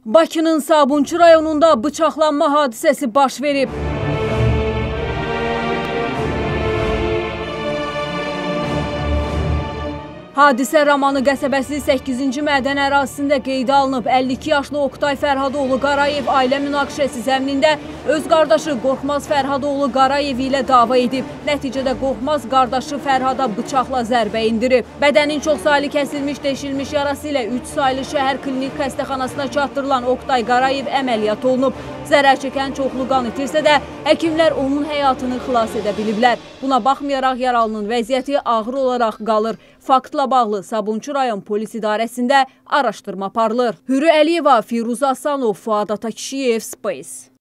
Bakının Sabunçu rayonunda bıçaqlanma hadisəsi baş verib. Hadisə Ramanı qəsəbəsi 8-ci mədən ərazisində qeydə alınıb. 52 yaşlı Oqtay Fərhadoğlu Qarayev ailə münaqişəsi zəminində öz qardaşı Qorxmaz Fərhadoğlu Qarayev ilə dava edib. Nəticədə Qorxmaz qardaşı Fərhada bıçaqla zərbə indirib. Bədənin çox saylı kəsilmiş, deşilmiş yarası ilə 3 saylı şəhər klinik xəstəxanasına çatdırılan Oqtay Qarayev əməliyyat olunub. Zərər çəkən çoxlu qan itirsə də həkimlər onun həyatını xilas edə biliblər. Buna baxmayaraq yaralının vəziyyəti ağır olaraq qalır. Faktla bağlı Sabunçu rayon polis idarəsində araşdırma aparılır. Hürü Əliyeva, Firuz Asanov, Fuad Atakişiyev, Space.